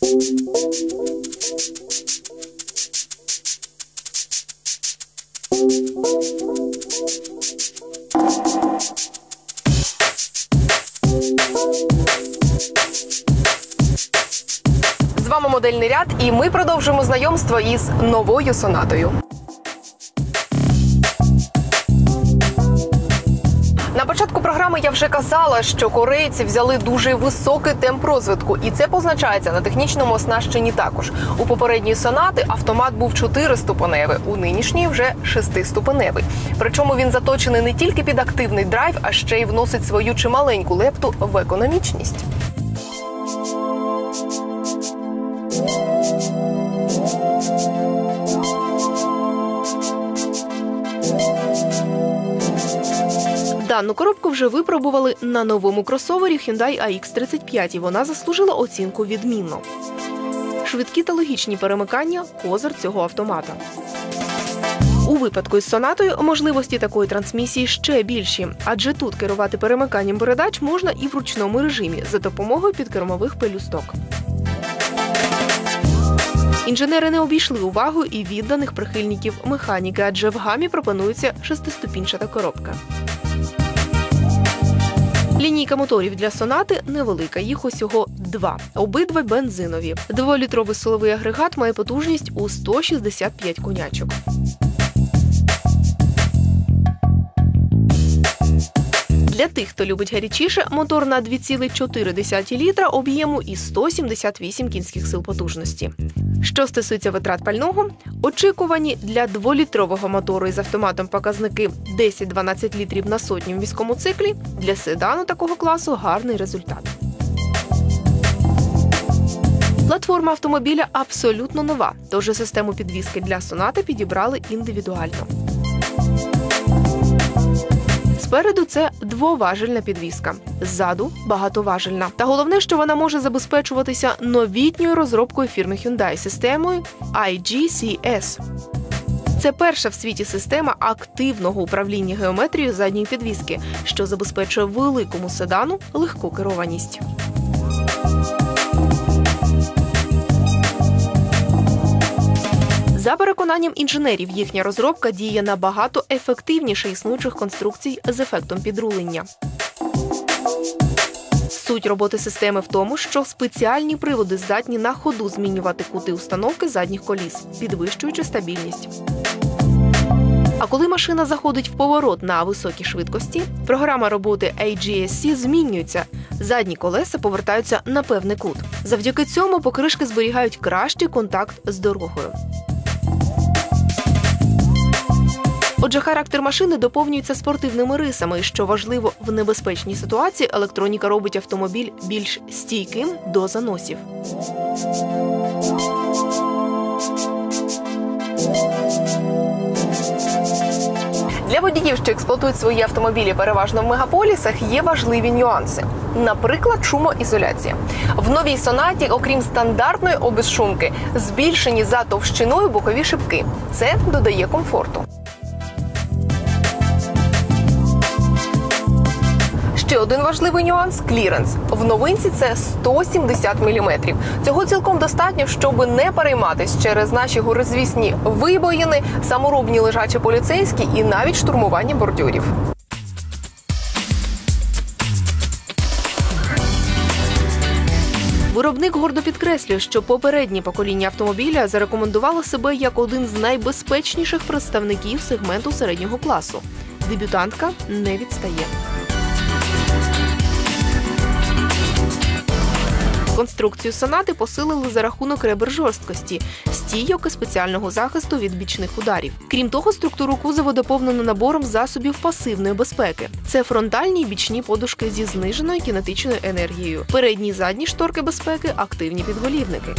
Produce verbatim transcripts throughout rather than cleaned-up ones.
З вами модельний ряд, і ми продовжуємо знайомство із новою Сонатою. На початку програми я вже казала, що корейці взяли дуже високий темп розвитку, і це позначається на технічному оснащенні також. У попередньої Сонати автомат був чотириступеневий, у нинішній вже шестиступеневий. Причому він заточений не тільки під активний драйв, а ще й вносить свою чималеньку лепту в економічність. Дану коробку вже випробували на новому кросовері Hyundai ай ікс тридцять п'ять, і вона заслужила оцінку «відмінно». Швидкі та логічні перемикання – козир цього автомата. У випадку із Сонатою можливості такої трансмісії ще більші, адже тут керувати перемиканням передач можна і в ручному режимі за допомогою підкермових пелюсток. Інженери не обійшли увагою і відданих прихильників механіки, адже в гамі пропонується шестиступінчата коробка. Лінійка моторів для Сонати невелика, їх усього два. Обидва бензинові. Дволітровий силовий агрегат має потужність у сто шістдесят п'ять конячок. Для тих, хто любить гарячіше, мотор на два цілих чотири десятих літра об'єму і сто сімдесят вісім кінських сил потужності. Що стосується витрат пального, очікувані для дволітрового мотору із автоматом показники десять-дванадцять літрів на сотню в міському циклі, для седану такого класу гарний результат. Платформа автомобіля абсолютно нова, тож систему підвіски для Сонати підібрали індивідуально. Спереду це двоважельна підвіска, ззаду – багатоважельна. Та головне, що вона може забезпечуватися новітньою розробкою фірми Hyundai системою ай джі сі ес. Це перша в світі система активного управління геометрією задньої підвіски, що забезпечує великому седану легку керованість. За переконанням інженерів, їхня розробка діє набагато ефективніше існуючих конструкцій з ефектом підрулення. Суть роботи системи в тому, що спеціальні приводи здатні на ходу змінювати кути установки задніх коліс, підвищуючи стабільність. А коли машина заходить в поворот на високій швидкості, програма роботи ей джі ес сі змінюється. Задні колеса повертаються на певний кут. Завдяки цьому покришки зберігають кращий контакт з дорогою. Отже, характер машини доповнюється спортивними рисами. Що важливо, в небезпечній ситуації електроніка робить автомобіль більш стійким до заносів. Для водіїв, що експлуатують свої автомобілі переважно в мегаполісах, є важливі нюанси. Наприклад, шумоізоляція. В новій Сонаті, окрім стандартної обезшумки, збільшені за товщиною бокові шибки. Це додає комфорту. Ще один важливий нюанс – кліренс. В новинці це сто сімдесят міліметрів. Цього цілком достатньо, щоб не перейматись через наші горизвісні вибоїни, саморобні лежачі поліцейські і навіть штурмування бордюрів. Виробник гордо підкреслює, що попереднє покоління автомобіля зарекомендувало себе як один з найбезпечніших представників сегменту середнього класу. Дебютантка не відстає. Конструкцію Сонати посилили за рахунок ребер жорсткості, стійок і спеціального захисту від бічних ударів. Крім того, структуру кузова доповнено набором засобів пасивної безпеки. Це фронтальні і бічні подушки зі зниженою кінетичною енергією. Передні і задні шторки безпеки – активні підголівники.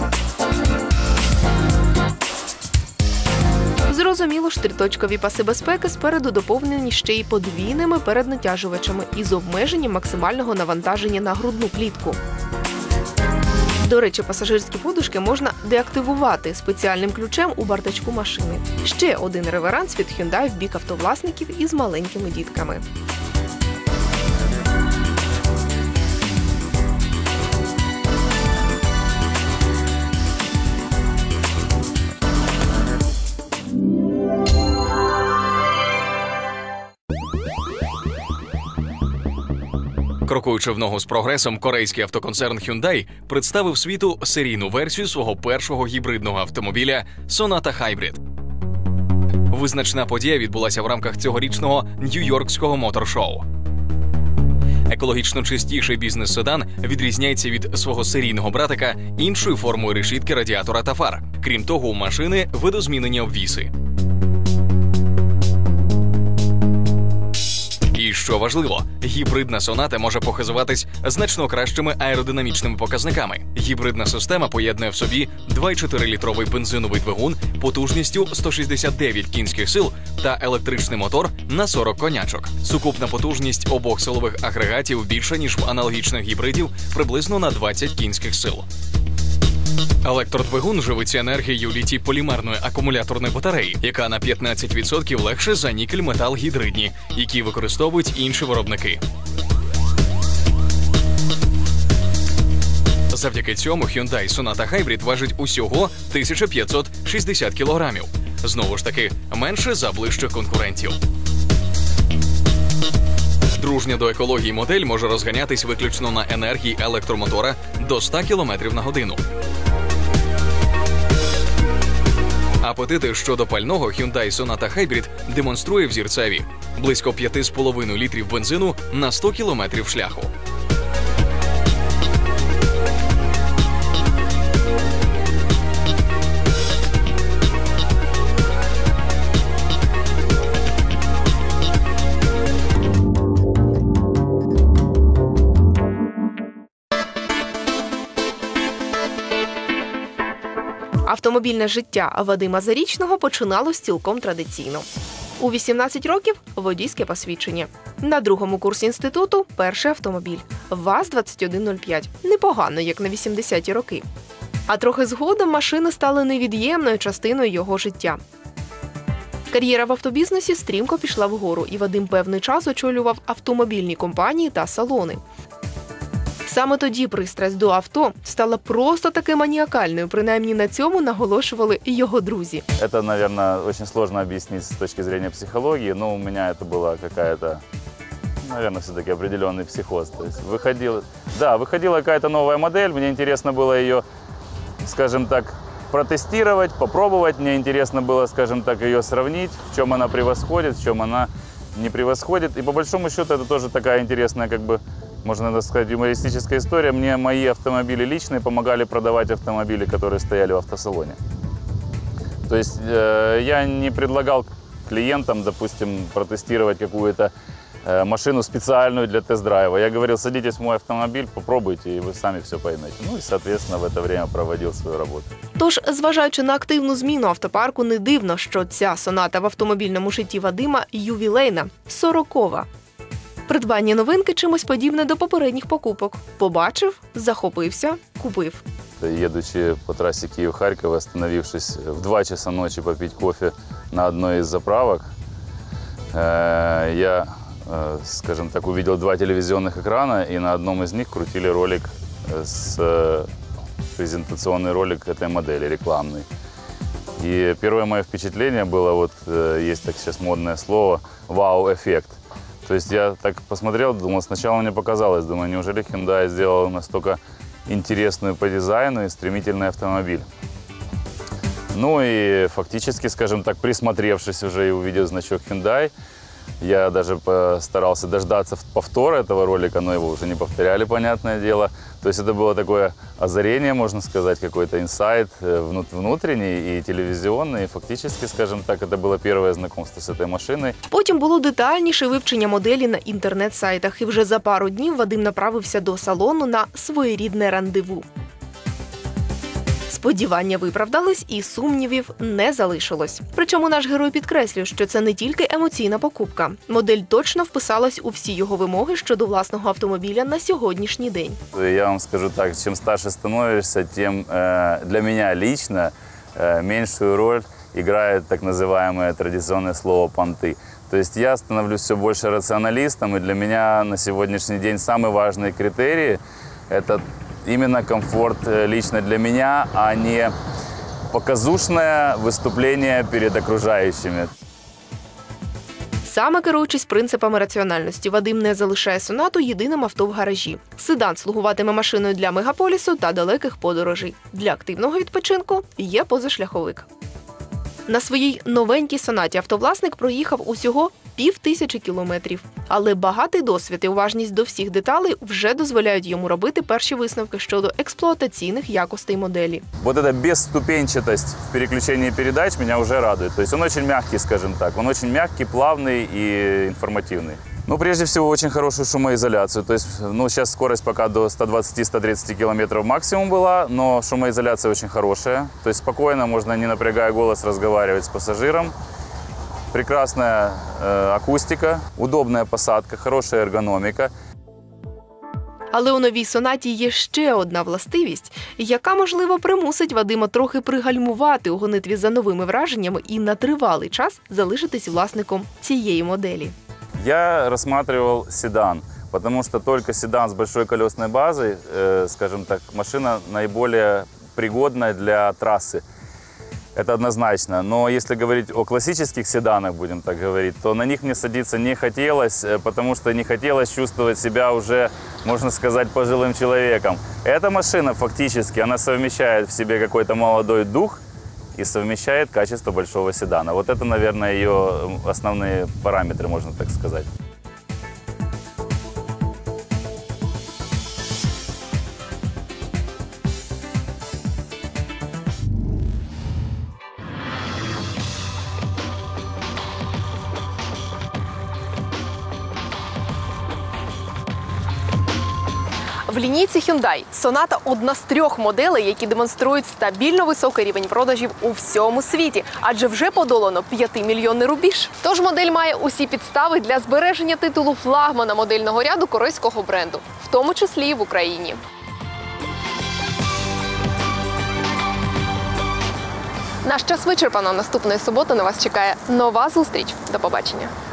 Зрозуміло, ж триточкові паси безпеки спереду доповнені ще й подвійними переднатяжувачами із обмеженням максимального навантаження на грудну клітку. До речі, пасажирські подушки можна деактивувати спеціальним ключем у бардачку машини. Ще один реверанс від Hyundai в бік автовласників із маленькими дітками. Крокуючи в ногу з прогресом, корейський автоконцерн Hyundai представив світу серійну версію свого першого гібридного автомобіля Sonata Hybrid. Визначна подія відбулася в рамках цьогорічного Нью-Йоркського мотор-шоу. Екологічно чистіший бізнес-седан відрізняється від свого серійного братика іншою формою решітки радіатора та фар. Крім того, у машини видозмінені обвіси. І що важливо, гібридна Sonata може похизуватись значно кращими аеродинамічними показниками. Гібридна система поєднує в собі два цілих чотири літровий бензиновий двигун потужністю сто шістдесят дев'ять кінських сил та електричний мотор на сорок конячок. Сукупна потужність обох силових агрегатів більша, ніж в аналогічних гібридів, приблизно на двадцять кінських сил. Електродвигун живиться енергією літій-полімерної акумуляторної батареї, яка на п'ятнадцять відсотків легше за нікель-метал гідридні, які використовують інші виробники. Завдяки цьому Hyundai Sonata Hybrid важить усього тисяча п'ятсот шістдесят кілограмів. Знову ж таки, менше за ближчих конкурентів. Дружня до екології модель може розганятись виключно на енергії електромотора до ста кілометрів на годину. Апетити щодо пального Hyundai Sonata Hybrid демонструє в зірцеві. Близько п'ять з половиною літрів бензину на сто кілометрів шляху. Автомобільне життя Вадима Зарічного починалось цілком традиційно. У вісімнадцять років – водійське посвідчення. На другому курсі інституту – перший автомобіль – ВАЗ двадцять один нуль п'ять. Непогано, як на вісімдесяті роки. А трохи згодом машини стали невід'ємною частиною його життя. Кар'єра в автобізнесі стрімко пішла вгору, і Вадим певний час очолював автомобільні компанії та салони. Саме тоді пристрасть до авто стала просто таки маніакальною, принаймні на цьому наголошували і його друзі. Это, наверное, очень сложно объяснить с точки зрения психологии, но у меня это была какая-то, наверное, все-таки определенный психоз. То есть выходила, да, выходила какая-то новая модель, мне интересно было ее, скажем так, протестировать, попробовать, мне интересно было, скажем так, ее сравнить, в чем она превосходит, в чем она не превосходит. И по большому счету это тоже такая интересная, как бы, можно так сказать, юмористическая история. Мне мои автомобили личные помогали продавать автомобили, которые стояли в автосалоне. То есть э, я не предлагал клиентам, допустим, протестировать какую-то э, машину специальную для тест-драйва. Я говорил, садитесь в мой автомобиль, попробуйте, и вы сами все поймете. Ну и, соответственно, в это время проводил свою работу. Тож, зважаючи на активну зміну автопарку, не дивно, що ця Соната в автомобільному житті Вадима ювілейна, сорокова. Придбання новинки чимось подібне до попередніх покупок. Побачив, захопився, купив. Едучи по трассе Киев-Харьков, остановившись в два часа ночи попить кофе на одной из заправок, я, скажем так, увидел два телевизионных экрана, и на одном из них крутили ролик, с, презентационный ролик этой модели, рекламный. И первое мое впечатление было, вот есть так сейчас модное слово, вау-эффект. То есть я так посмотрел, думал, сначала мне показалось, думаю, неужели Hyundai сделал настолько интересную по дизайну и стремительный автомобиль. Ну и фактически, скажем так, присмотревшись уже и увидев значок Hyundai, я даже постарался дождаться повтора этого ролика, но его уже не повторяли, понятное дело. То есть это было такое озарение, можно сказать, какой-то инсайт внутренний и телевизионный. И фактически, скажем так, это было первое знакомство с этой машиной. Потім було детальніше вивчення моделі на інтернет-сайтах. І вже за пару днів Вадим направився до салону на своєрідне рандеву. Сподівання виправдались і сумнівів не залишилось. Причому наш герой підкреслює, що це не тільки емоційна покупка. Модель точно вписалась у всі його вимоги щодо власного автомобіля на сьогоднішній день. Я вам скажу так, чим старше становишься, тем для меня лично меньшую роль играет так называемое традиционное слово «понты». То есть я становлюсь все больше рационалистом, и для меня на сегодняшний день самые важные критерии – это именно комфорт лично для меня, а не показушное выступление перед окружающими. Саме керуючись принципами раціональності, Вадим не залишає Сонату єдиним авто в гаражі. Седан слугуватиме машиною для мегаполісу та далеких подорожей. Для активного відпочинку є позашляховик. На своїй новенькій Сонаті автовласник проїхав усього пів тисячі кілометрів. Але багатий досвід і уважність до всіх деталей вже дозволяють йому робити перші висновки щодо експлуатаційних якостей моделі. Вот эта бесступенчатость в переключении передач меня уже радует. То есть он очень мягкий, скажем так. Он очень мягкий, плавный и информативный. Ну, прежде всего, очень хорошую шумоизоляцию. То есть, ну, сейчас скорость пока до ста двадцати — ста тридцати километров максимум была, но шумоизоляция очень хорошая. То есть спокойно можно, не напрягая голос, разговаривать с пассажиром. Прекрасная э, акустика, удобная посадка, хорошая ергономика. Але у новій Сонаті є ще одна властивість, яка, можливо, примусить Вадима трохи пригальмувати у гонитві за новими враженнями і на тривалий час залишитись власником цієї моделі. Я рассматривал седан, потому что только седан с большой колесной базой, э, скажем так, машина наиболее пригодная для трассы. Это однозначно. Но если говорить о классических седанах, будем так говорить, то на них мне садиться не хотелось, потому что не хотелось чувствовать себя уже, можно сказать, пожилым человеком. Эта машина фактически, она совмещает в себе какой-то молодой дух и совмещает качество большого седана. Вот это, наверное, ее основные параметры, можно так сказать. В лінійці Hyundai Sonata – одна з трьох моделей, які демонструють стабільно високий рівень продажів у всьому світі, адже вже подолано п'ятимільйонний рубіж. Тож модель має усі підстави для збереження титулу флагмана модельного ряду корейського бренду, в тому числі і в Україні. Наш час вичерпано. Наступної суботи на вас чекає нова зустріч. До побачення.